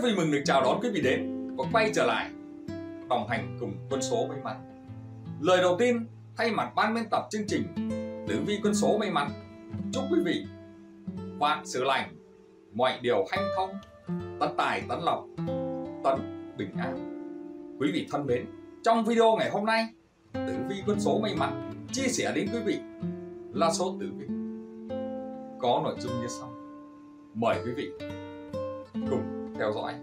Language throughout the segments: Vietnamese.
vui mừng được chào đón quý vị đến và quay trở lại đồng hành cùng Quân số may mắn. Lời đầu tiên thay mặt ban biên tập chương trình Tử vi Quân số may mắn, chúc quý vị vạn sự lành, mọi điều hanh thông, tấn tài tấn lộc, tấn bình an. Quý vị thân mến, trong video ngày hôm nay, Tử vi Quân số may mắn chia sẻ đến quý vị là số tử vi có nội dung như sau. Mời quý vị cùng theo dõi.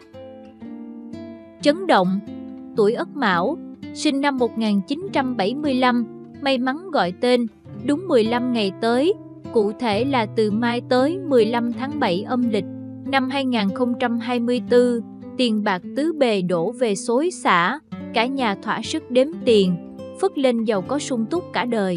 Chấn động. Tuổi Ất Mão, sinh năm 1975, may mắn gọi tên, đúng 15 ngày tới, cụ thể là từ mai tới 15 tháng 7 âm lịch năm 2024, tiền bạc tứ bề đổ về xối xả, cả nhà thỏa sức đếm tiền, phất lên giàu có sung túc cả đời.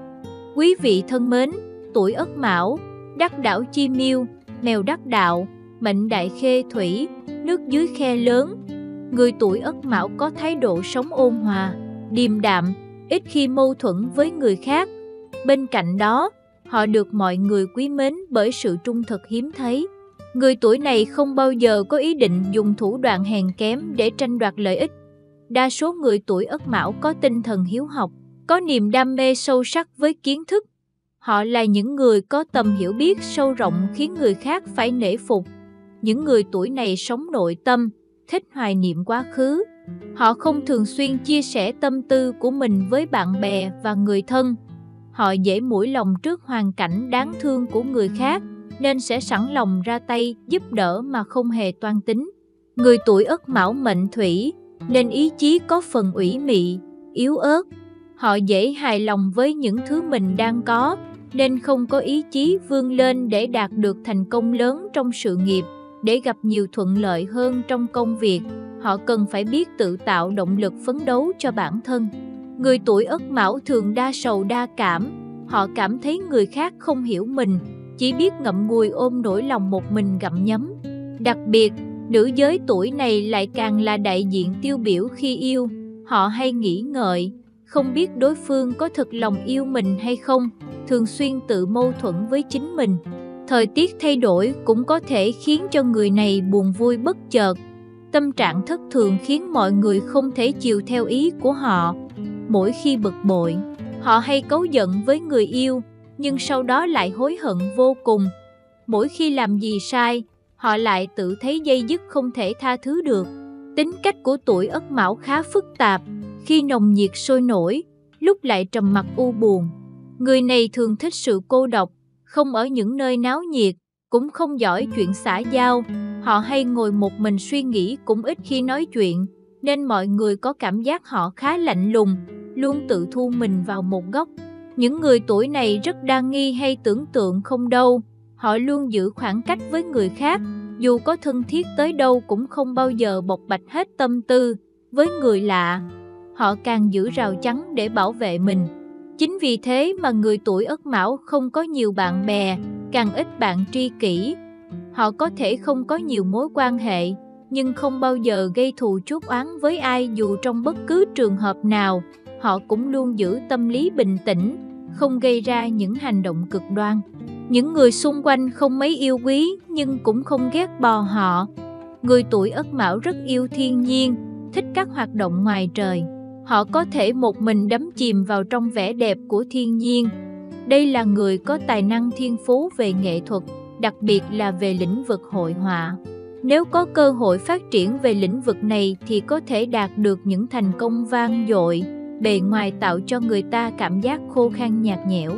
Quý vị thân mến, tuổi Ất Mão, đắc đảo Chi Miêu, mèo đắc đạo, mệnh đại Khê Thủy, nước dưới khe lớn. Người tuổi Ất Mão có thái độ sống ôn hòa, điềm đạm, ít khi mâu thuẫn với người khác. Bên cạnh đó, họ được mọi người quý mến bởi sự trung thực hiếm thấy. Người tuổi này không bao giờ có ý định dùng thủ đoạn hèn kém để tranh đoạt lợi ích. Đa số người tuổi Ất Mão có tinh thần hiếu học, có niềm đam mê sâu sắc với kiến thức. Họ là những người có tầm hiểu biết sâu rộng khiến người khác phải nể phục. Những người tuổi này sống nội tâm, thích hoài niệm quá khứ. Họ không thường xuyên chia sẻ tâm tư của mình với bạn bè và người thân. Họ dễ mũi lòng trước hoàn cảnh đáng thương của người khác, nên sẽ sẵn lòng ra tay giúp đỡ mà không hề toan tính. Người tuổi Ất Mão mệnh Thủy, nên ý chí có phần ủy mị, yếu ớt. Họ dễ hài lòng với những thứ mình đang có, nên không có ý chí vươn lên để đạt được thành công lớn trong sự nghiệp. Để gặp nhiều thuận lợi hơn trong công việc, họ cần phải biết tự tạo động lực phấn đấu cho bản thân. Người tuổi Ất Mão thường đa sầu đa cảm, họ cảm thấy người khác không hiểu mình, chỉ biết ngậm ngùi ôm nỗi lòng một mình gặm nhấm. Đặc biệt, nữ giới tuổi này lại càng là đại diện tiêu biểu khi yêu. Họ hay nghĩ ngợi, không biết đối phương có thực lòng yêu mình hay không, thường xuyên tự mâu thuẫn với chính mình. Thời tiết thay đổi cũng có thể khiến cho người này buồn vui bất chợt. Tâm trạng thất thường khiến mọi người không thể chiều theo ý của họ. Mỗi khi bực bội, họ hay cáu giận với người yêu, nhưng sau đó lại hối hận vô cùng. Mỗi khi làm gì sai, họ lại tự thấy day dứt không thể tha thứ được. Tính cách của tuổi Ất Mão khá phức tạp, khi nồng nhiệt sôi nổi, lúc lại trầm mặc u buồn. Người này thường thích sự cô độc, không ở những nơi náo nhiệt, cũng không giỏi chuyện xã giao. Họ hay ngồi một mình suy nghĩ, cũng ít khi nói chuyện, nên mọi người có cảm giác họ khá lạnh lùng, luôn tự thu mình vào một góc. Những người tuổi này rất đa nghi hay tưởng tượng không đâu. Họ luôn giữ khoảng cách với người khác, dù có thân thiết tới đâu cũng không bao giờ bộc bạch hết tâm tư. Với người lạ, họ càng giữ rào chắn để bảo vệ mình. Chính vì thế mà người tuổi Ất Mão không có nhiều bạn bè, càng ít bạn tri kỷ. Họ có thể không có nhiều mối quan hệ, nhưng không bao giờ gây thù chuốc oán với ai, dù trong bất cứ trường hợp nào. Họ cũng luôn giữ tâm lý bình tĩnh, không gây ra những hành động cực đoan. Những người xung quanh không mấy yêu quý, nhưng cũng không ghét bỏ họ. Người tuổi Ất Mão rất yêu thiên nhiên, thích các hoạt động ngoài trời. Họ có thể một mình đắm chìm vào trong vẻ đẹp của thiên nhiên. Đây là người có tài năng thiên phú về nghệ thuật, đặc biệt là về lĩnh vực hội họa. Nếu có cơ hội phát triển về lĩnh vực này thì có thể đạt được những thành công vang dội, bề ngoài tạo cho người ta cảm giác khô khan nhạt nhẽo.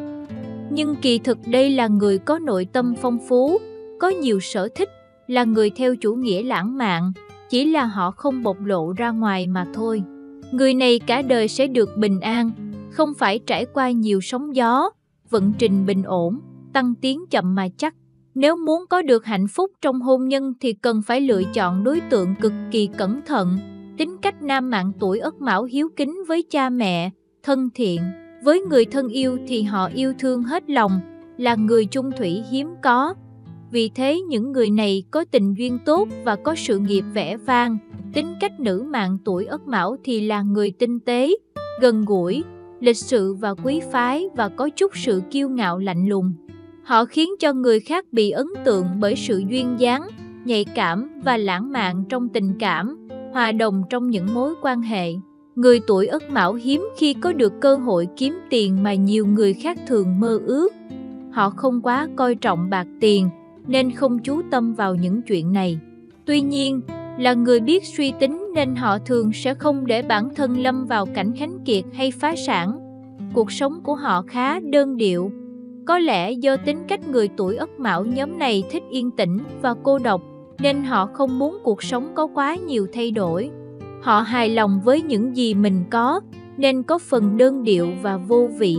Nhưng kỳ thực đây là người có nội tâm phong phú, có nhiều sở thích, là người theo chủ nghĩa lãng mạn, chỉ là họ không bộc lộ ra ngoài mà thôi. Người này cả đời sẽ được bình an, không phải trải qua nhiều sóng gió, vận trình bình ổn, tăng tiến chậm mà chắc. Nếu muốn có được hạnh phúc trong hôn nhân thì cần phải lựa chọn đối tượng cực kỳ cẩn thận. Tính cách nam mạng tuổi Ất Mão hiếu kính với cha mẹ, thân thiện. Với người thân yêu thì họ yêu thương hết lòng, là người chung thủy hiếm có. Vì thế những người này có tình duyên tốt và có sự nghiệp vẻ vang. Tính cách nữ mạng tuổi Ất Mão thì là người tinh tế, gần gũi, lịch sự và quý phái, và có chút sự kiêu ngạo lạnh lùng. Họ khiến cho người khác bị ấn tượng bởi sự duyên dáng, nhạy cảm và lãng mạn trong tình cảm, hòa đồng trong những mối quan hệ. Người tuổi Ất Mão hiếm khi có được cơ hội kiếm tiền mà nhiều người khác thường mơ ước. Họ không quá coi trọng bạc tiền nên không chú tâm vào những chuyện này. Tuy nhiên, là người biết suy tính nên họ thường sẽ không để bản thân lâm vào cảnh khánh kiệt hay phá sản. Cuộc sống của họ khá đơn điệu. Có lẽ do tính cách người tuổi Ất Mão nhóm này thích yên tĩnh và cô độc, nên họ không muốn cuộc sống có quá nhiều thay đổi. Họ hài lòng với những gì mình có, nên có phần đơn điệu và vô vị.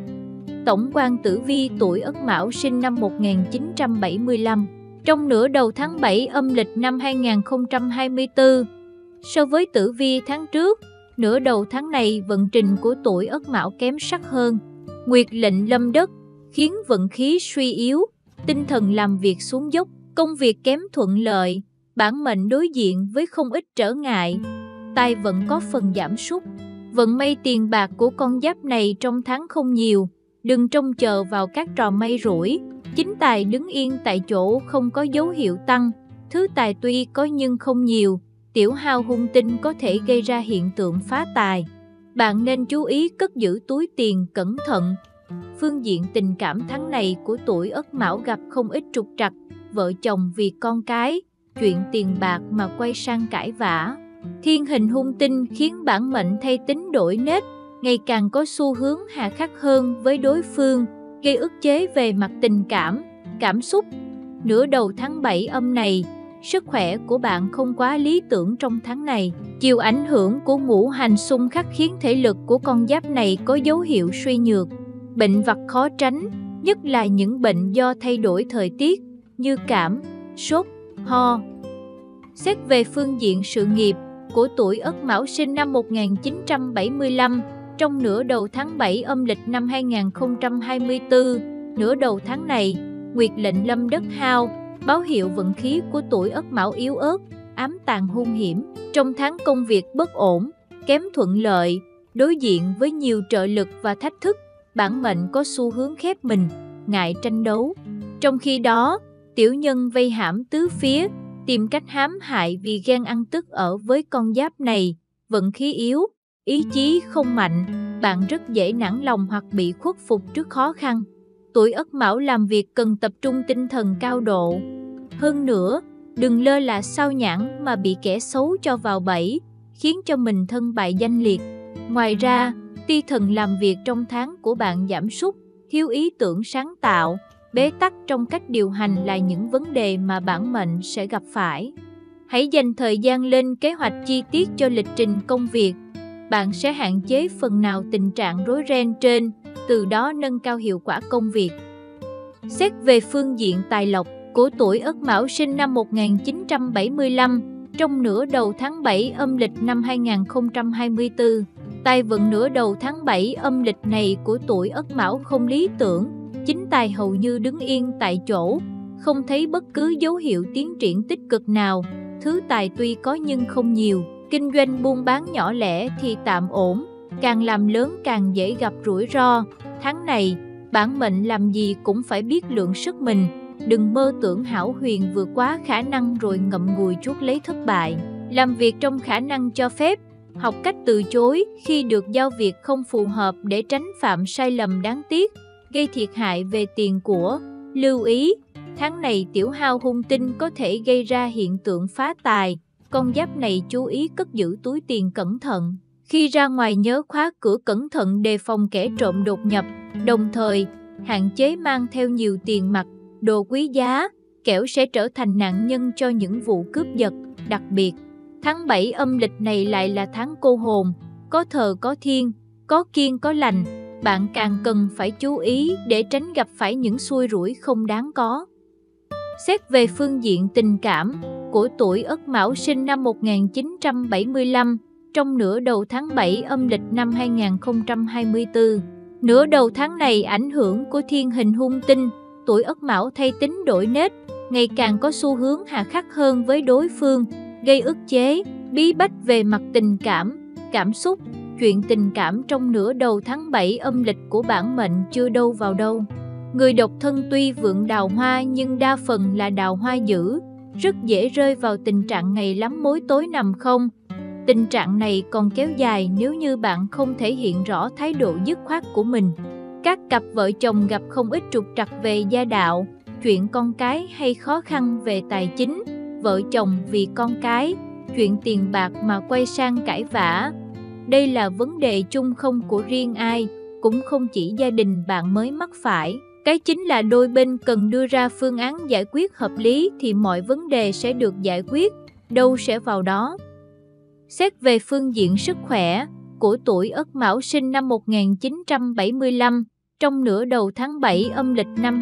Tổng quan tử vi tuổi Ất Mão sinh năm 1975. Trong nửa đầu tháng 7 âm lịch năm 2024, so với tử vi tháng trước, nửa đầu tháng này vận trình của tuổi Ất Mão kém sắc hơn. Nguyệt lệnh lâm đất, khiến vận khí suy yếu, tinh thần làm việc xuống dốc, công việc kém thuận lợi, bản mệnh đối diện với không ít trở ngại. Tài vận có phần giảm sút. Vận may tiền bạc của con giáp này trong tháng không nhiều, đừng trông chờ vào các trò may rủi. Chính tài đứng yên tại chỗ không có dấu hiệu tăng, thứ tài tuy có nhưng không nhiều, tiểu hao hung tinh có thể gây ra hiện tượng phá tài. Bạn nên chú ý cất giữ túi tiền cẩn thận. Phương diện tình cảm tháng này của tuổi Ất Mão gặp không ít trục trặc, vợ chồng vì con cái, chuyện tiền bạc mà quay sang cãi vã. Thiên hình hung tinh khiến bản mệnh thay tính đổi nết, ngày càng có xu hướng hà khắc hơn với đối phương, gây ức chế về mặt tình cảm, cảm xúc. Nửa đầu tháng 7 âm này, sức khỏe của bạn không quá lý tưởng trong tháng này. Chịu ảnh hưởng của ngũ hành xung khắc khiến thể lực của con giáp này có dấu hiệu suy nhược. Bệnh vặt khó tránh, nhất là những bệnh do thay đổi thời tiết như cảm, sốt, ho. Xét về phương diện sự nghiệp của tuổi Ất Mão sinh năm 1975, trong nửa đầu tháng 7 âm lịch năm 2024, nửa đầu tháng này, Nguyệt lệnh lâm đất hao, báo hiệu vận khí của tuổi Ất Mão yếu ớt, ám tàng hung hiểm. Trong tháng công việc bất ổn, kém thuận lợi, đối diện với nhiều trợ lực và thách thức, bản mệnh có xu hướng khép mình, ngại tranh đấu. Trong khi đó, tiểu nhân vây hãm tứ phía, tìm cách hãm hại vì ghen ăn tức ở với con giáp này, vận khí yếu, ý chí không mạnh, bạn rất dễ nản lòng hoặc bị khuất phục trước khó khăn. Tuổi Ất Mão làm việc cần tập trung tinh thần cao độ. Hơn nữa, đừng lơ là sao nhãng mà bị kẻ xấu cho vào bẫy, khiến cho mình thân bại danh liệt. Ngoài ra, tinh thần làm việc trong tháng của bạn giảm sút, thiếu ý tưởng sáng tạo, bế tắc trong cách điều hành là những vấn đề mà bản mệnh sẽ gặp phải. Hãy dành thời gian lên kế hoạch chi tiết cho lịch trình công việc. Bạn sẽ hạn chế phần nào tình trạng rối ren trên, từ đó nâng cao hiệu quả công việc. Xét về phương diện tài lộc của tuổi Ất Mão sinh năm 1975, trong nửa đầu tháng 7 âm lịch năm 2024, tài vận nửa đầu tháng 7 âm lịch này của tuổi Ất Mão không lý tưởng, chính tài hầu như đứng yên tại chỗ, không thấy bất cứ dấu hiệu tiến triển tích cực nào, thứ tài tuy có nhưng không nhiều. Kinh doanh buôn bán nhỏ lẻ thì tạm ổn, càng làm lớn càng dễ gặp rủi ro. Tháng này, bản mệnh làm gì cũng phải biết lượng sức mình, đừng mơ tưởng hão huyền vượt quá khả năng rồi ngậm ngùi chuốc lấy thất bại. Làm việc trong khả năng cho phép, học cách từ chối khi được giao việc không phù hợp để tránh phạm sai lầm đáng tiếc, gây thiệt hại về tiền của. Lưu ý, tháng này tiểu hao hung tinh có thể gây ra hiện tượng phá tài. Con giáp này chú ý cất giữ túi tiền cẩn thận. Khi ra ngoài nhớ khóa cửa cẩn thận đề phòng kẻ trộm đột nhập, đồng thời hạn chế mang theo nhiều tiền mặt, đồ quý giá, kẻo sẽ trở thành nạn nhân cho những vụ cướp giật. Đặc biệt, tháng 7 âm lịch này lại là tháng cô hồn, có thờ có thiên, có kiêng có lành. Bạn càng cần phải chú ý để tránh gặp phải những xui rủi không đáng có. Xét về phương diện tình cảm của tuổi Ất Mão sinh năm 1975, trong nửa đầu tháng 7 âm lịch năm 2024. Nửa đầu tháng này ảnh hưởng của thiên hình hung tinh, tuổi Ất Mão thay tính đổi nết, ngày càng có xu hướng hà khắc hơn với đối phương, gây ức chế, bí bách về mặt tình cảm, cảm xúc. Chuyện tình cảm trong nửa đầu tháng 7 âm lịch của bản mệnh chưa đâu vào đâu. Người độc thân tuy vượng đào hoa nhưng đa phần là đào hoa dữ, rất dễ rơi vào tình trạng ngày lắm mối tối nằm không. Tình trạng này còn kéo dài nếu như bạn không thể hiện rõ thái độ dứt khoát của mình. Các cặp vợ chồng gặp không ít trục trặc về gia đạo, chuyện con cái hay khó khăn về tài chính, vợ chồng vì con cái, chuyện tiền bạc mà quay sang cãi vã. Đây là vấn đề chung không của riêng ai, cũng không chỉ gia đình bạn mới mắc phải. Cái chính là đôi bên cần đưa ra phương án giải quyết hợp lý thì mọi vấn đề sẽ được giải quyết, đâu sẽ vào đó. Xét về phương diện sức khỏe, của tuổi Ất Mão sinh năm 1975, trong nửa đầu tháng 7 âm lịch năm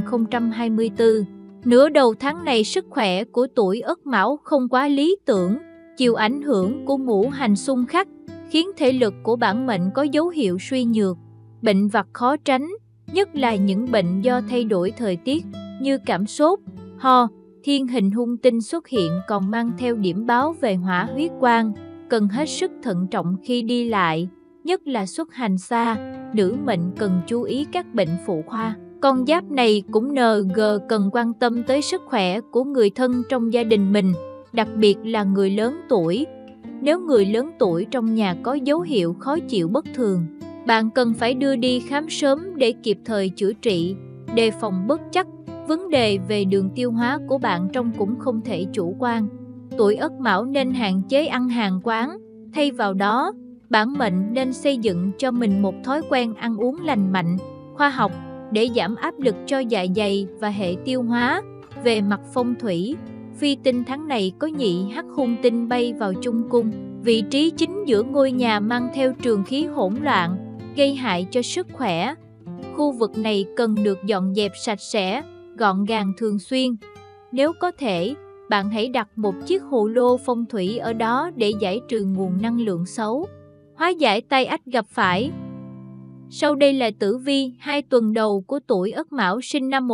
2024. Nửa đầu tháng này sức khỏe của tuổi Ất Mão không quá lý tưởng, chịu ảnh hưởng của ngũ hành xung khắc, khiến thể lực của bản mệnh có dấu hiệu suy nhược. Bệnh vặt khó tránh, nhất là những bệnh do thay đổi thời tiết như cảm sốt, ho, thiên hình hung tinh xuất hiện còn mang theo điểm báo về hỏa huyết quang, cần hết sức thận trọng khi đi lại, nhất là xuất hành xa. Nữ mệnh cần chú ý các bệnh phụ khoa. Con giáp này cũng NG cần quan tâm tới sức khỏe của người thân trong gia đình mình, đặc biệt là người lớn tuổi. Nếu người lớn tuổi trong nhà có dấu hiệu khó chịu bất thường, bạn cần phải đưa đi khám sớm để kịp thời chữa trị, đề phòng bất trắc. Vấn đề về đường tiêu hóa của bạn trong cũng không thể chủ quan. Tuổi Ất Mão nên hạn chế ăn hàng quán, thay vào đó, bản mệnh nên xây dựng cho mình một thói quen ăn uống lành mạnh, khoa học để giảm áp lực cho dạ dày và hệ tiêu hóa. Về mặt phong thủy, phi tinh tháng này có nhị hắc hung tinh bay vào chung cung, vị trí chính giữa ngôi nhà mang theo trường khí hỗn loạn, gây hại cho sức khỏe. Khu vực này cần được dọn dẹp sạch sẽ, gọn gàng thường xuyên. Nếu có thể, bạn hãy đặt một chiếc hồ lô phong thủy ở đó để giải trừ nguồn năng lượng xấu, hóa giải tai ách gặp phải. Sau đây là tử vi 2 tuần đầu của tuổi Ất Mão sinh năm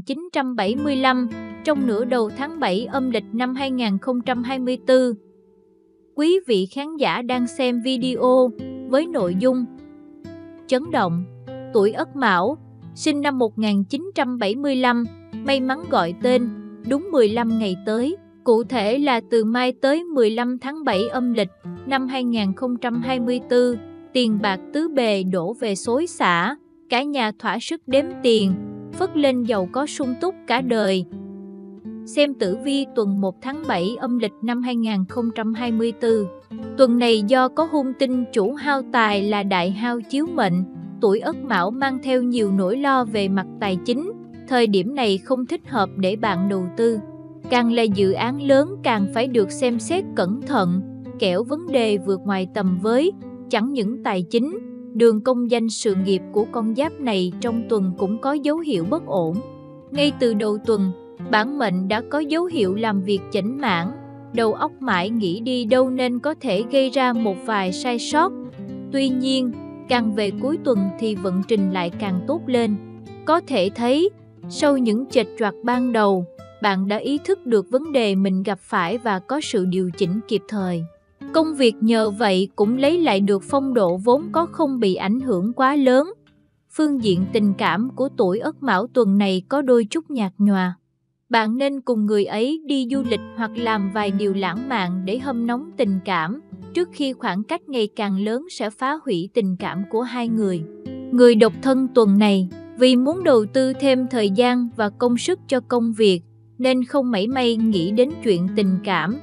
1975, trong nửa đầu tháng 7 âm lịch năm 2024. Quý vị khán giả đang xem video với nội dung chấn động. Tuổi Ất Mão, sinh năm 1975, may mắn gọi tên, đúng 15 ngày tới, cụ thể là từ mai tới 15 tháng 7 âm lịch năm 2024. Tiền bạc tứ bề đổ về xối xả, cả nhà thỏa sức đếm tiền, phất lên giàu có sung túc cả đời. Xem tử vi tuần 1 tháng 7 âm lịch năm 2024. Tuần này do có hung tinh chủ hao tài là đại hao chiếu mệnh, tuổi Ất Mão mang theo nhiều nỗi lo về mặt tài chính. Thời điểm này không thích hợp để bạn đầu tư. Càng là dự án lớn càng phải được xem xét cẩn thận, kẻo vấn đề vượt ngoài tầm với. Chẳng những tài chính, đường công danh sự nghiệp của con giáp này trong tuần cũng có dấu hiệu bất ổn. Ngay từ đầu tuần, bản mệnh đã có dấu hiệu làm việc chểnh mảng, đầu óc mãi nghĩ đi đâu nên có thể gây ra một vài sai sót. Tuy nhiên, càng về cuối tuần thì vận trình lại càng tốt lên. Có thể thấy, sau những chệch choạc ban đầu, bạn đã ý thức được vấn đề mình gặp phải và có sự điều chỉnh kịp thời. Công việc nhờ vậy cũng lấy lại được phong độ vốn có, không bị ảnh hưởng quá lớn. Phương diện tình cảm của tuổi Ất Mão tuần này có đôi chút nhạt nhòa. Bạn nên cùng người ấy đi du lịch hoặc làm vài điều lãng mạn để hâm nóng tình cảm, trước khi khoảng cách ngày càng lớn sẽ phá hủy tình cảm của hai người. Người độc thân tuần này, vì muốn đầu tư thêm thời gian và công sức cho công việc, nên không mảy may nghĩ đến chuyện tình cảm.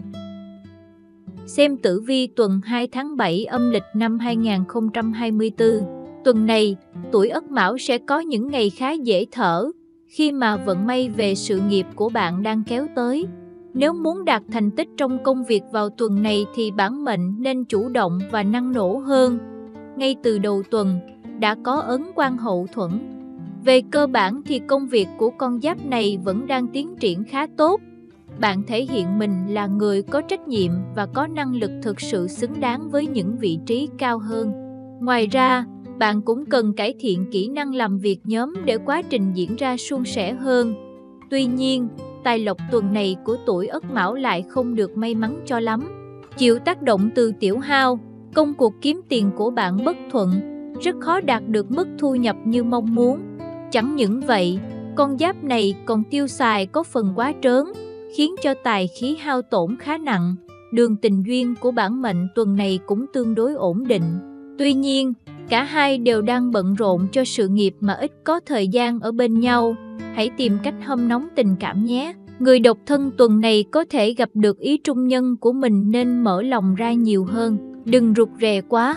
Xem tử vi tuần 2 tháng 7 âm lịch năm 2024. Tuần này, tuổi Ất Mão sẽ có những ngày khá dễ thở, khi mà vận may về sự nghiệp của bạn đang kéo tới. Nếu muốn đạt thành tích trong công việc vào tuần này thì bản mệnh nên chủ động và năng nổ hơn. Ngay từ đầu tuần, đã có ấn quan hậu thuẫn. Về cơ bản thì công việc của con giáp này vẫn đang tiến triển khá tốt. Bạn thể hiện mình là người có trách nhiệm và có năng lực thực sự xứng đáng với những vị trí cao hơn. Ngoài ra, bạn cũng cần cải thiện kỹ năng làm việc nhóm để quá trình diễn ra suôn sẻ hơn. Tuy nhiên, tài lộc tuần này của tuổi Ất Mão lại không được may mắn cho lắm. Chịu tác động từ tiểu hao, công cuộc kiếm tiền của bạn bất thuận, rất khó đạt được mức thu nhập như mong muốn. Chẳng những vậy, con giáp này còn tiêu xài có phần quá trớn, khiến cho tài khí hao tổn khá nặng. Đường tình duyên của bản mệnh tuần này cũng tương đối ổn định. Tuy nhiên, cả hai đều đang bận rộn cho sự nghiệp mà ít có thời gian ở bên nhau. Hãy tìm cách hâm nóng tình cảm nhé. Người độc thân tuần này có thể gặp được ý trung nhân của mình nên mở lòng ra nhiều hơn, đừng rụt rè quá.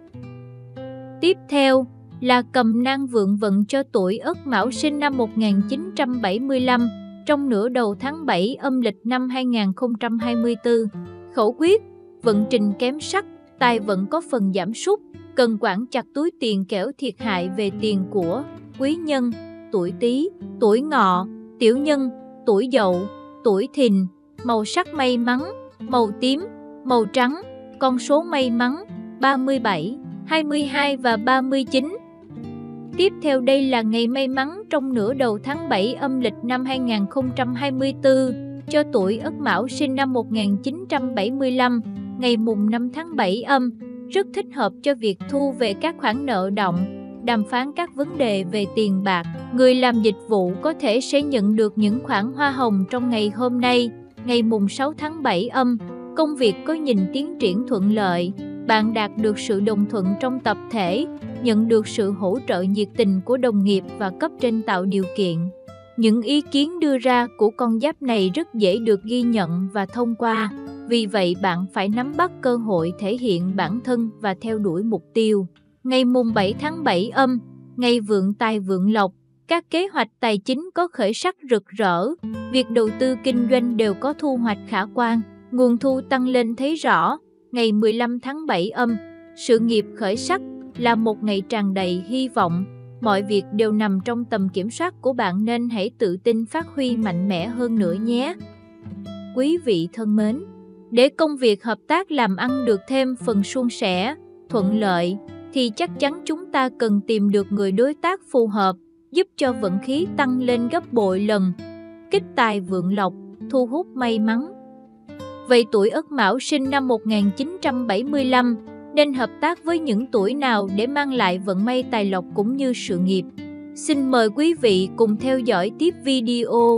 Tiếp theo là cầm nang vượng vận cho tuổi Ất Mão sinh năm 1975 trong nửa đầu tháng 7 âm lịch năm 2024. Khẩu quyết: vận trình kém sắc, tài vận có phần giảm sút, cần quản chặt túi tiền kẻo thiệt hại về tiền của. Quý nhân: tuổi Tý, tuổi Ngọ, tiểu nhân: tuổi Dậu, tuổi Thìn. Màu sắc may mắn: màu tím, màu trắng. Con số may mắn: 37, 22 và 39. Tiếp theo đây là ngày may mắn trong nửa đầu tháng 7 âm lịch năm 2024 cho tuổi Ất Mão sinh năm 1975, ngày mùng 5 tháng 7 âm, rất thích hợp cho việc thu về các khoản nợ đọng, đàm phán các vấn đề về tiền bạc. Người làm dịch vụ có thể sẽ nhận được những khoản hoa hồng trong ngày hôm nay, ngày mùng 6 tháng 7 âm. Công việc có nhìn tiến triển thuận lợi, bạn đạt được sự đồng thuận trong tập thể, nhận được sự hỗ trợ nhiệt tình của đồng nghiệp và cấp trên tạo điều kiện. Những ý kiến đưa ra của con giáp này rất dễ được ghi nhận và thông qua, vì vậy bạn phải nắm bắt cơ hội thể hiện bản thân và theo đuổi mục tiêu. Ngày mùng 7 tháng 7 âm, ngày vượng tài vượng lộc, các kế hoạch tài chính có khởi sắc rực rỡ, việc đầu tư kinh doanh đều có thu hoạch khả quan, nguồn thu tăng lên thấy rõ. Ngày 15 tháng 7 âm, sự nghiệp khởi sắc, là một ngày tràn đầy hy vọng. Mọi việc đều nằm trong tầm kiểm soát của bạn nên hãy tự tin phát huy mạnh mẽ hơn nữa nhé. Quý vị thân mến, để công việc hợp tác làm ăn được thêm phần suôn sẻ, thuận lợi, thì chắc chắn chúng ta cần tìm được người đối tác phù hợp, giúp cho vận khí tăng lên gấp bội lần, kích tài vượng lộc, thu hút may mắn. Vậy tuổi Ất Mão sinh năm 1975 nên hợp tác với những tuổi nào để mang lại vận may tài lộc cũng như sự nghiệp? Xin mời quý vị cùng theo dõi tiếp video.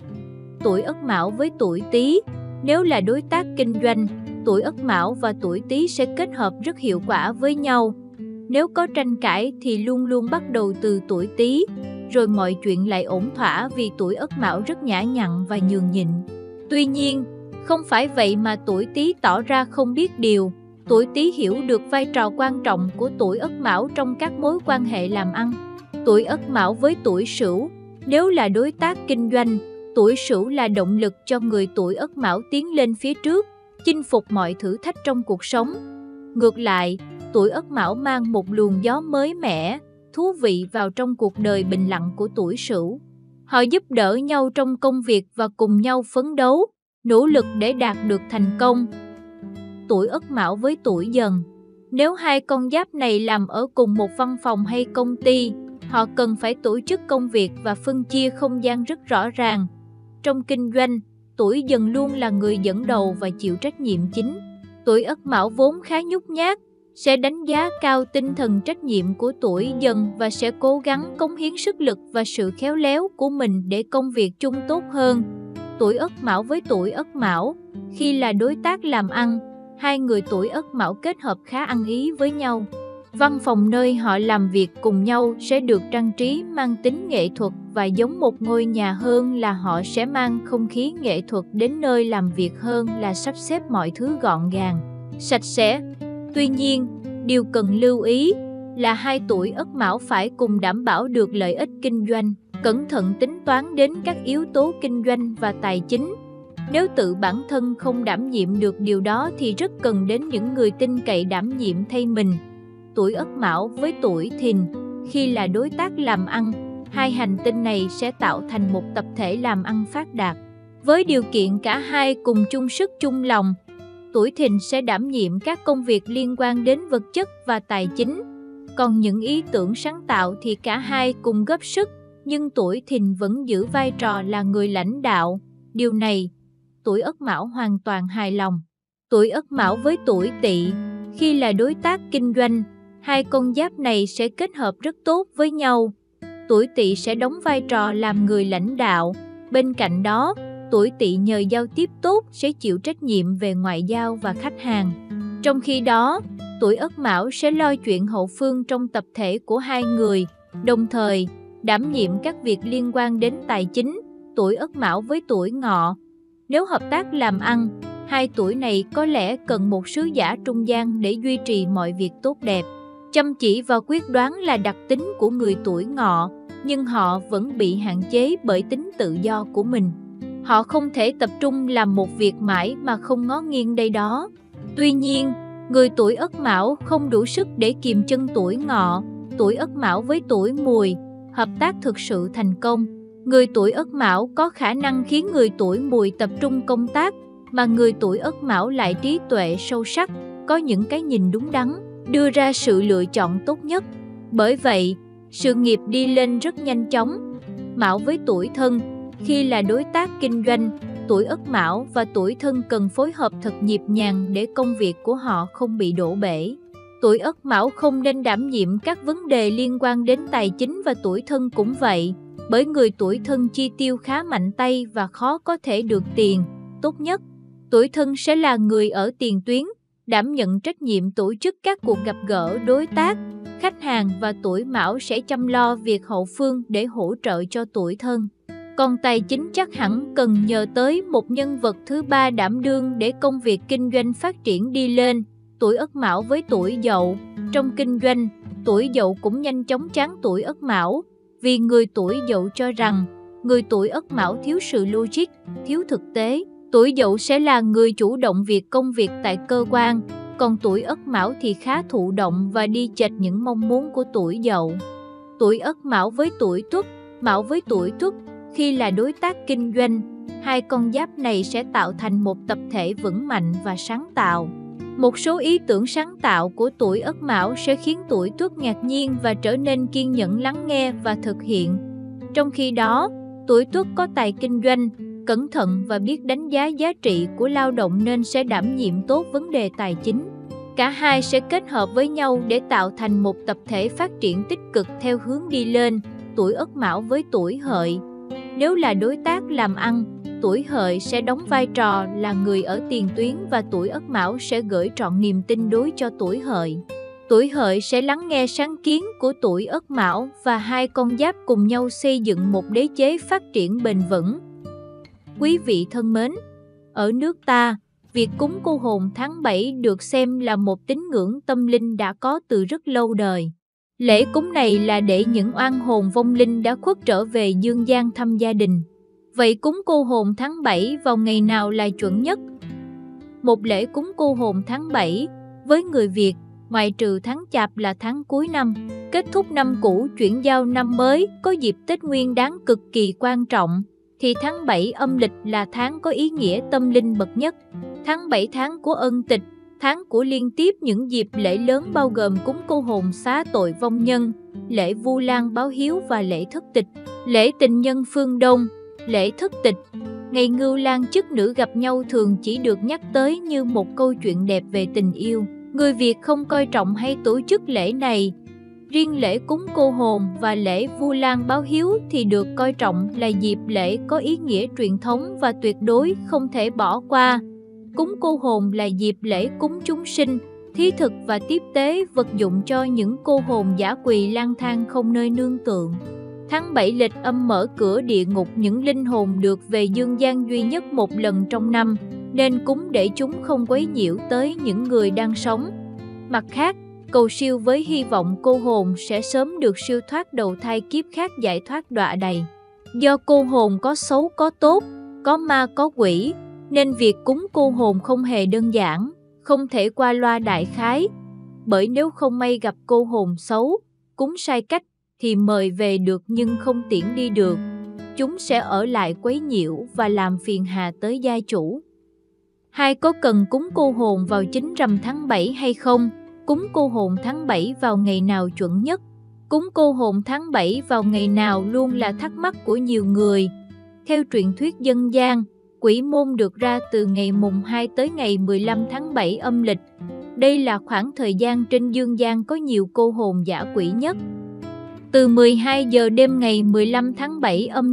Tuổi Ất Mão với tuổi Tý. Nếu là đối tác kinh doanh, tuổi Ất Mão và tuổi Tý sẽ kết hợp rất hiệu quả với nhau. Nếu có tranh cãi thì luôn luôn bắt đầu từ tuổi Tý, rồi mọi chuyện lại ổn thỏa vì tuổi Ất Mão rất nhã nhặn và nhường nhịn. Tuy nhiên, không phải vậy mà tuổi Tý tỏ ra không biết điều. Tuổi Tý hiểu được vai trò quan trọng của tuổi Ất Mão trong các mối quan hệ làm ăn. Tuổi Ất Mão với tuổi Sửu. Nếu là đối tác kinh doanh, tuổi Sửu là động lực cho người tuổi Ất Mão tiến lên phía trước, chinh phục mọi thử thách trong cuộc sống. Ngược lại, tuổi Ất Mão mang một luồng gió mới mẻ, thú vị vào trong cuộc đời bình lặng của tuổi Sửu. Họ giúp đỡ nhau trong công việc và cùng nhau phấn đấu, nỗ lực để đạt được thành công. Tuổi Ất Mão với tuổi Dần. Nếu hai con giáp này làm ở cùng một văn phòng hay công ty, họ cần phải tổ chức công việc và phân chia không gian rất rõ ràng. Trong kinh doanh, tuổi Dần luôn là người dẫn đầu và chịu trách nhiệm chính. Tuổi Ất Mão vốn khá nhút nhát, sẽ đánh giá cao tinh thần trách nhiệm của tuổi Dần và sẽ cố gắng cống hiến sức lực và sự khéo léo của mình để công việc chung tốt hơn. Tuổi Ất Mão với tuổi Ất Mão. Khi là đối tác làm ăn, hai người tuổi Ất Mão kết hợp khá ăn ý với nhau. Văn phòng nơi họ làm việc cùng nhau sẽ được trang trí mang tính nghệ thuật và giống một ngôi nhà hơn là họ sẽ mang không khí nghệ thuật đến nơi làm việc hơn là sắp xếp mọi thứ gọn gàng, sạch sẽ. Tuy nhiên, điều cần lưu ý là hai tuổi Ất Mão phải cùng đảm bảo được lợi ích kinh doanh, cẩn thận tính toán đến các yếu tố kinh doanh và tài chính. Nếu tự bản thân không đảm nhiệm được điều đó thì rất cần đến những người tin cậy đảm nhiệm thay mình. Tuổi Ất Mão với tuổi Thìn. Khi là đối tác làm ăn, hai hành tinh này sẽ tạo thành một tập thể làm ăn phát đạt. Với điều kiện cả hai cùng chung sức chung lòng, tuổi Thìn sẽ đảm nhiệm các công việc liên quan đến vật chất và tài chính. Còn những ý tưởng sáng tạo thì cả hai cùng góp sức, nhưng tuổi Thìn vẫn giữ vai trò là người lãnh đạo. Điều này, tuổi Ất Mão hoàn toàn hài lòng. Tuổi Ất Mão với tuổi Tỵ. Khi là đối tác kinh doanh, hai con giáp này sẽ kết hợp rất tốt với nhau. Tuổi Tỵ sẽ đóng vai trò làm người lãnh đạo. Bên cạnh đó, tuổi Tỵ nhờ giao tiếp tốt sẽ chịu trách nhiệm về ngoại giao và khách hàng. Trong khi đó, tuổi Ất Mão sẽ lo chuyện hậu phương trong tập thể của hai người, đồng thời đảm nhiệm các việc liên quan đến tài chính. Tuổi Ất Mão với tuổi Ngọ, nếu hợp tác làm ăn, hai tuổi này có lẽ cần một sứ giả trung gian để duy trì mọi việc tốt đẹp. Chăm chỉ và quyết đoán là đặc tính của người tuổi Ngọ, nhưng họ vẫn bị hạn chế bởi tính tự do của mình. Họ không thể tập trung làm một việc mãi mà không ngó nghiêng đây đó. Tuy nhiên, người tuổi Ất Mão không đủ sức để kìm chân tuổi Ngọ. Tuổi Ất Mão với tuổi Mùi, hợp tác thực sự thành công. Người tuổi Ất Mão có khả năng khiến người tuổi Mùi tập trung công tác, mà người tuổi Ất Mão lại trí tuệ sâu sắc, có những cái nhìn đúng đắn, đưa ra sự lựa chọn tốt nhất. Bởi vậy, sự nghiệp đi lên rất nhanh chóng. Mão với tuổi Thân, khi là đối tác kinh doanh, tuổi Ất Mão và tuổi Thân cần phối hợp thật nhịp nhàng để công việc của họ không bị đổ bể. Tuổi Ất Mão không nên đảm nhiệm các vấn đề liên quan đến tài chính và tuổi Thân cũng vậy, bởi người tuổi Thân chi tiêu khá mạnh tay và khó có thể được tiền. Tốt nhất, tuổi Thân sẽ là người ở tiền tuyến, đảm nhận trách nhiệm tổ chức các cuộc gặp gỡ đối tác, khách hàng, và tuổi Mão sẽ chăm lo việc hậu phương để hỗ trợ cho tuổi Thân. Còn tài chính chắc hẳn cần nhờ tới một nhân vật thứ ba đảm đương để công việc kinh doanh phát triển đi lên. Tuổi Ất Mão với tuổi Dậu, trong kinh doanh, tuổi Dậu cũng nhanh chóng chán tuổi Ất Mão, vì người tuổi Dậu cho rằng người tuổi Ất Mão thiếu sự logic, thiếu thực tế. Tuổi Dậu sẽ là người chủ động việc công việc tại cơ quan, còn tuổi Ất Mão thì khá thụ động và đi chệch những mong muốn của tuổi Dậu. Tuổi Ất Mão với tuổi Tuất, Mão với tuổi Tuất, khi là đối tác kinh doanh, hai con giáp này sẽ tạo thành một tập thể vững mạnh và sáng tạo. Một số ý tưởng sáng tạo của tuổi Ất Mão sẽ khiến tuổi Tuất ngạc nhiên và trở nên kiên nhẫn lắng nghe và thực hiện. Trong khi đó, tuổi Tuất có tài kinh doanh, cẩn thận và biết đánh giá giá trị của lao động nên sẽ đảm nhiệm tốt vấn đề tài chính. Cả hai sẽ kết hợp với nhau để tạo thành một tập thể phát triển tích cực theo hướng đi lên. Tuổi Ất Mão với tuổi Hợi, nếu là đối tác làm ăn, tuổi Hợi sẽ đóng vai trò là người ở tiền tuyến và tuổi Ất Mão sẽ gửi trọn niềm tin đối cho tuổi Hợi. Tuổi Hợi sẽ lắng nghe sáng kiến của tuổi Ất Mão và hai con giáp cùng nhau xây dựng một đế chế phát triển bền vững. Quý vị thân mến, ở nước ta, việc cúng cô hồn tháng 7 được xem là một tín ngưỡng tâm linh đã có từ rất lâu đời. Lễ cúng này là để những oan hồn vong linh đã khuất trở về dương gian thăm gia đình. Vậy cúng cô hồn tháng 7 vào ngày nào là chuẩn nhất? Một lễ cúng cô hồn tháng 7 với người Việt, ngoại trừ tháng Chạp là tháng cuối năm, kết thúc năm cũ chuyển giao năm mới, có dịp Tết Nguyên Đán cực kỳ quan trọng, thì tháng 7 âm lịch là tháng có ý nghĩa tâm linh bậc nhất. Tháng 7 tháng của ân tịch, tháng của liên tiếp những dịp lễ lớn bao gồm cúng cô hồn xá tội vong nhân, lễ Vu Lan báo hiếu và lễ thất tịch, lễ tình nhân phương Đông, lễ thất tịch. Ngày Ngưu Lang chức nữ gặp nhau thường chỉ được nhắc tới như một câu chuyện đẹp về tình yêu. Người Việt không coi trọng hay tổ chức lễ này. Riêng lễ cúng cô hồn và lễ Vu Lan báo hiếu thì được coi trọng là dịp lễ có ý nghĩa truyền thống và tuyệt đối không thể bỏ qua. Cúng cô hồn là dịp lễ cúng chúng sinh, thí thực và tiếp tế vật dụng cho những cô hồn dã quỳ lang thang không nơi nương tựa. Tháng 7 lịch âm mở cửa địa ngục những linh hồn được về dương gian duy nhất một lần trong năm, nên cúng để chúng không quấy nhiễu tới những người đang sống. Mặt khác, cầu siêu với hy vọng cô hồn sẽ sớm được siêu thoát đầu thai kiếp khác giải thoát đọa đầy. Do cô hồn có xấu có tốt, có ma có quỷ, nên việc cúng cô hồn không hề đơn giản, không thể qua loa đại khái. Bởi nếu không may gặp cô hồn xấu, cúng sai cách, thì mời về được nhưng không tiễn đi được. Chúng sẽ ở lại quấy nhiễu và làm phiền hà tới gia chủ. Hai, có cần cúng cô hồn vào chính rằm tháng 7 hay không? Cúng cô hồn tháng 7 vào ngày nào chuẩn nhất? Cúng cô hồn tháng 7 vào ngày nào luôn là thắc mắc của nhiều người. Theo truyền thuyết dân gian, quỷ môn được ra từ ngày mùng 2 tới ngày 15 tháng 7 âm lịch. Đây là khoảng thời gian trên dương gian có nhiều cô hồn dã quỷ nhất. Từ 12 giờ đêm ngày 15 tháng 7 âm lịch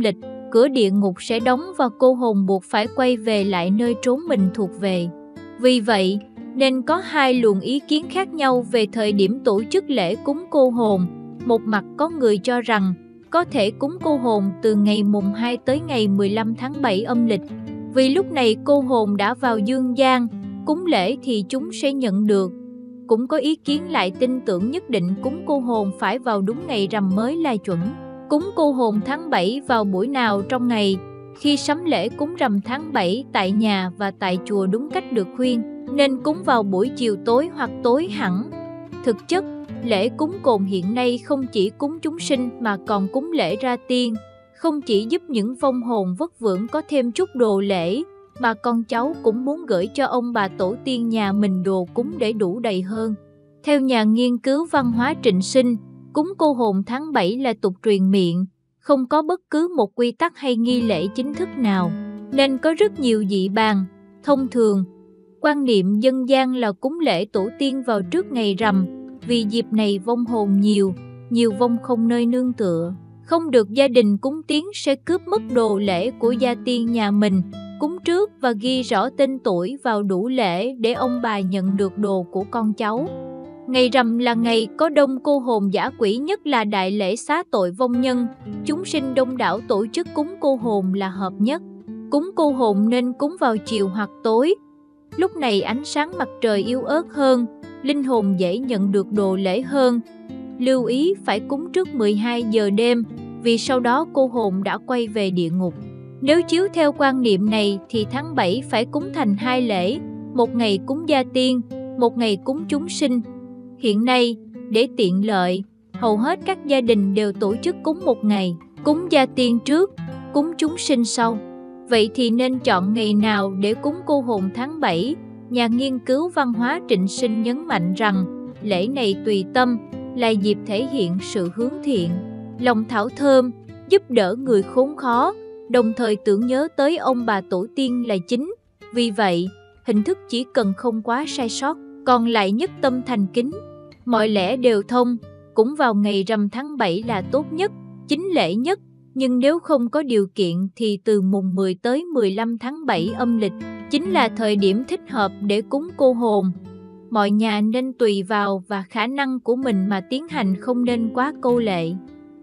cửa địa ngục sẽ đóng và cô hồn buộc phải quay về lại nơi trốn mình thuộc về. Vì vậy, nên có hai luồng ý kiến khác nhau về thời điểm tổ chức lễ cúng cô hồn. Một mặt có người cho rằng có thể cúng cô hồn từ ngày mùng 2 tới ngày 15 tháng 7 âm lịch, vì lúc này cô hồn đã vào dương gian, cúng lễ thì chúng sẽ nhận được. Cũng có ý kiến lại tin tưởng nhất định cúng cô hồn phải vào đúng ngày rằm mới là chuẩn. Cúng cô hồn tháng 7 vào buổi nào trong ngày, khi sắm lễ cúng rằm tháng 7 tại nhà và tại chùa đúng cách được khuyên, nên cúng vào buổi chiều tối hoặc tối hẳn. Thực chất, lễ cúng cồn hiện nay không chỉ cúng chúng sinh mà còn cúng lễ ra tiên, không chỉ giúp những vong hồn vất vưởng có thêm chút đồ lễ, mà con cháu cũng muốn gửi cho ông bà tổ tiên nhà mình đồ cúng để đủ đầy hơn. Theo nhà nghiên cứu văn hóa Trịnh Sinh, cúng cô hồn tháng 7 là tục truyền miệng, không có bất cứ một quy tắc hay nghi lễ chính thức nào, nên có rất nhiều dị bàn. Thông thường, quan niệm dân gian là cúng lễ tổ tiên vào trước ngày rằm, vì dịp này vong hồn nhiều vong không nơi nương tựa, không được gia đình cúng tiến sẽ cướp mất đồ lễ của gia tiên nhà mình. Cúng trước và ghi rõ tên tuổi vào đủ lễ để ông bà nhận được đồ của con cháu. Ngày rằm là ngày có đông cô hồn dã quỷ, nhất là đại lễ xá tội vong nhân, chúng sinh đông đảo tổ chức cúng cô hồn là hợp nhất. Cúng cô hồn nên cúng vào chiều hoặc tối. Lúc này ánh sáng mặt trời yếu ớt hơn, linh hồn dễ nhận được đồ lễ hơn. Lưu ý phải cúng trước 12 giờ đêm, vì sau đó cô hồn đã quay về địa ngục. Nếu chiếu theo quan niệm này thì tháng 7 phải cúng thành 2 lễ, một ngày cúng gia tiên, một ngày cúng chúng sinh. Hiện nay, để tiện lợi, hầu hết các gia đình đều tổ chức cúng một ngày, cúng gia tiên trước, cúng chúng sinh sau. Vậy thì nên chọn ngày nào để cúng cô hồn tháng 7? Nhà nghiên cứu văn hóa Trịnh Sinh nhấn mạnh rằng, lễ này tùy tâm, là dịp thể hiện sự hướng thiện, lòng thảo thơm, giúp đỡ người khốn khó, đồng thời tưởng nhớ tới ông bà tổ tiên là chính. Vì vậy, hình thức chỉ cần không quá sai sót, còn lại nhất tâm thành kính. Mọi lễ đều thông, cũng vào ngày rằm tháng 7 là tốt nhất, chính lễ nhất. Nhưng nếu không có điều kiện thì từ mùng 10 tới 15 tháng 7 âm lịch chính là thời điểm thích hợp để cúng cô hồn. Mọi nhà nên tùy vào và khả năng của mình mà tiến hành, không nên quá câu lệ.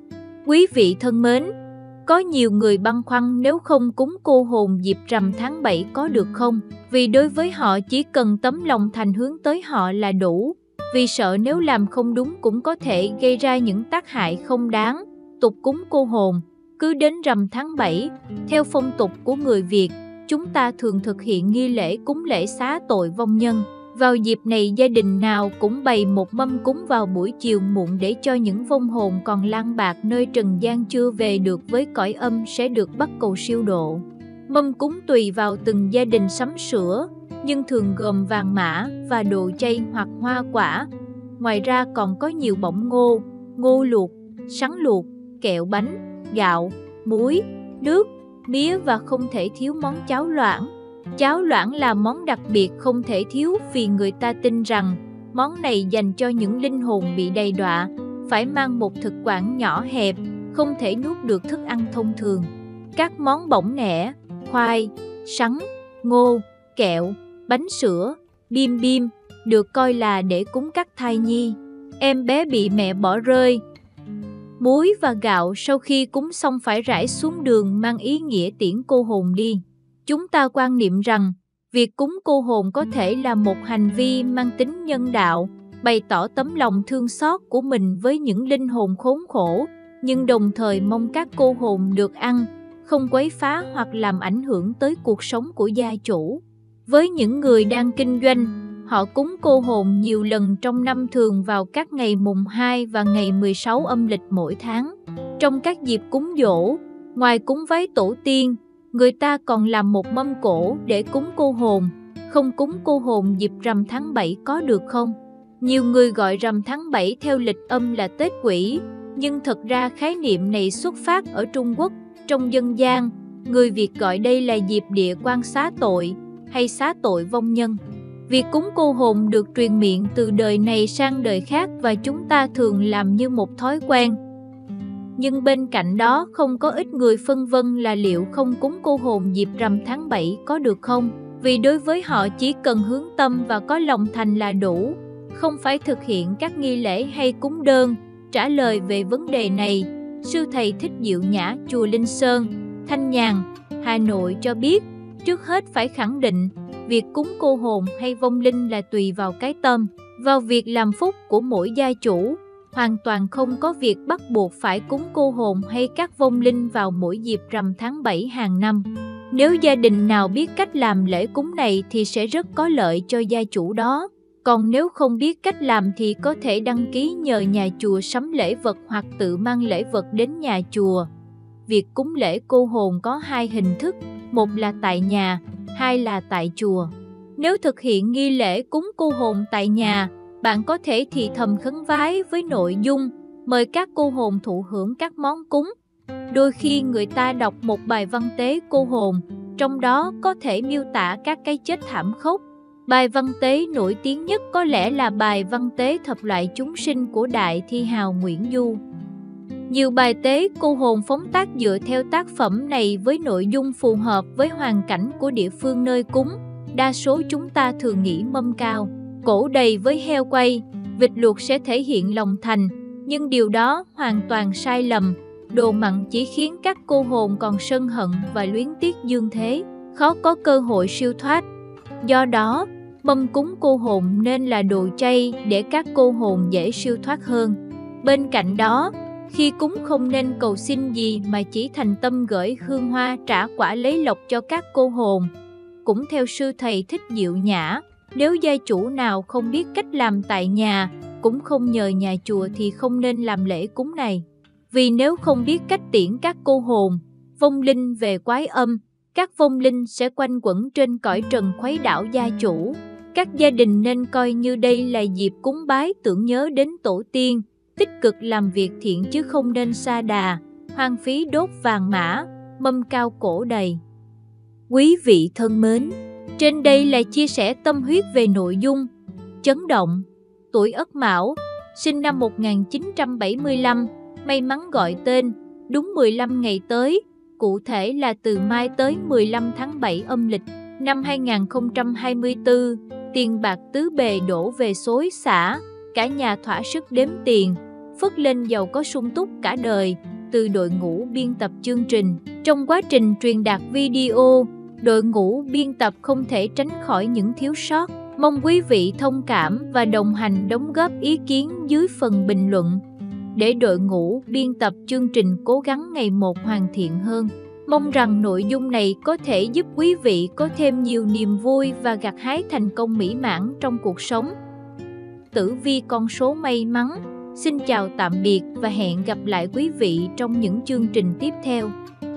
Quý vị thân mến, có nhiều người băn khoăn nếu không cúng cô hồn dịp rằm tháng 7 có được không? Vì đối với họ chỉ cần tấm lòng thành hướng tới họ là đủ, vì sợ nếu làm không đúng cũng có thể gây ra những tác hại không đáng. Tục cúng cô hồn cứ đến rằm tháng 7, theo phong tục của người Việt, chúng ta thường thực hiện nghi lễ cúng lễ xá tội vong nhân. Vào dịp này gia đình nào cũng bày một mâm cúng vào buổi chiều muộn để cho những vong hồn còn lang bạc nơi trần gian chưa về được với cõi âm sẽ được bắt cầu siêu độ. Mâm cúng tùy vào từng gia đình sắm sửa, nhưng thường gồm vàng mã và đồ chay hoặc hoa quả. Ngoài ra còn có nhiều bỏng ngô, ngô luộc, sắn luộc, kẹo bánh, gạo, muối, nước, mía và không thể thiếu món cháo loãng. Cháo loãng là món đặc biệt không thể thiếu vì người ta tin rằng món này dành cho những linh hồn bị đầy đọa, phải mang một thực quản nhỏ hẹp, không thể nuốt được thức ăn thông thường. Các món bỏng nẻ, khoai, sắn, ngô, kẹo, bánh sữa, bim bim được coi là để cúng các thai nhi, em bé bị mẹ bỏ rơi. Muối và gạo sau khi cúng xong phải rải xuống đường mang ý nghĩa tiễn cô hồn đi. Chúng ta quan niệm rằng, việc cúng cô hồn có thể là một hành vi mang tính nhân đạo, bày tỏ tấm lòng thương xót của mình với những linh hồn khốn khổ, nhưng đồng thời mong các cô hồn được ăn, không quấy phá hoặc làm ảnh hưởng tới cuộc sống của gia chủ. Với những người đang kinh doanh, họ cúng cô hồn nhiều lần trong năm, thường vào các ngày mùng 2 và ngày 16 âm lịch mỗi tháng. Trong các dịp cúng giỗ, ngoài cúng vái tổ tiên, người ta còn làm một mâm cỗ để cúng cô hồn. Không cúng cô hồn dịp rằm tháng 7 có được không? Nhiều người gọi rằm tháng 7 theo lịch âm là Tết Quỷ, nhưng thật ra khái niệm này xuất phát ở Trung Quốc. Trong dân gian, người Việt gọi đây là dịp địa quan xá tội hay xá tội vong nhân. Việc cúng cô hồn được truyền miệng từ đời này sang đời khác và chúng ta thường làm như một thói quen. Nhưng bên cạnh đó không có ít người phân vân là liệu không cúng cô hồn dịp rằm tháng 7 có được không? Vì đối với họ chỉ cần hướng tâm và có lòng thành là đủ, không phải thực hiện các nghi lễ hay cúng đơn. Trả lời về vấn đề này, sư thầy Thích Diệu Nhã chùa Linh Sơn, Thanh Nhàn, Hà Nội cho biết, trước hết phải khẳng định, việc cúng cô hồn hay vong linh là tùy vào cái tâm, vào việc làm phúc của mỗi gia chủ, hoàn toàn không có việc bắt buộc phải cúng cô hồn hay các vong linh vào mỗi dịp rằm tháng 7 hàng năm. Nếu gia đình nào biết cách làm lễ cúng này thì sẽ rất có lợi cho gia chủ đó. Còn nếu không biết cách làm thì có thể đăng ký nhờ nhà chùa sắm lễ vật hoặc tự mang lễ vật đến nhà chùa. Việc cúng lễ cô hồn có hai hình thức, một là tại nhà, hai là tại chùa. Nếu thực hiện nghi lễ cúng cô hồn tại nhà, bạn có thể thì thầm khấn vái với nội dung mời các cô hồn thụ hưởng các món cúng. Đôi khi người ta đọc một bài văn tế cô hồn, trong đó có thể miêu tả các cái chết thảm khốc. Bài văn tế nổi tiếng nhất có lẽ là bài văn tế thập loại chúng sinh của đại thi hào Nguyễn Du. Nhiều bài tế cô hồn phóng tác dựa theo tác phẩm này với nội dung phù hợp với hoàn cảnh của địa phương nơi cúng. Đa số chúng ta thường nghĩ mâm cao, cỗ đầy với heo quay, vịt luộc sẽ thể hiện lòng thành, nhưng điều đó hoàn toàn sai lầm. Đồ mặn chỉ khiến các cô hồn còn sân hận và luyến tiếc dương thế, khó có cơ hội siêu thoát. Do đó, mâm cúng cô hồn nên là đồ chay để các cô hồn dễ siêu thoát hơn. Bên cạnh đó, khi cúng không nên cầu xin gì mà chỉ thành tâm gửi hương hoa trả quả lấy lộc cho các cô hồn. Cũng theo sư thầy Thích Diệu Nhã, nếu gia chủ nào không biết cách làm tại nhà, cũng không nhờ nhà chùa thì không nên làm lễ cúng này. Vì nếu không biết cách tiễn các cô hồn, vong linh về quái âm, các vong linh sẽ quanh quẩn trên cõi trần khuấy đảo gia chủ. Các gia đình nên coi như đây là dịp cúng bái tưởng nhớ đến tổ tiên, tích cực làm việc thiện chứ không nên sa đà, hoang phí đốt vàng mã, mâm cao cổ đầy. Quý vị thân mến, trên đây là chia sẻ tâm huyết về nội dung chấn động. Tuổi Ất Mão, sinh năm 1975, may mắn gọi tên, đúng 15 ngày tới, cụ thể là từ mai tới 15 tháng 7 âm lịch năm 2024, tiền bạc tứ bề đổ về xối xả, cả nhà thỏa sức đếm tiền, phất lên giàu có sung túc cả đời. Từ đội ngũ biên tập chương trình, trong quá trình truyền đạt video, đội ngũ biên tập không thể tránh khỏi những thiếu sót. Mong quý vị thông cảm và đồng hành đóng góp ý kiến dưới phần bình luận, để đội ngũ biên tập chương trình cố gắng ngày một hoàn thiện hơn. Mong rằng nội dung này có thể giúp quý vị có thêm nhiều niềm vui và gặt hái thành công mỹ mãn trong cuộc sống. Tử vi con số may mắn. Xin chào tạm biệt và hẹn gặp lại quý vị trong những chương trình tiếp theo.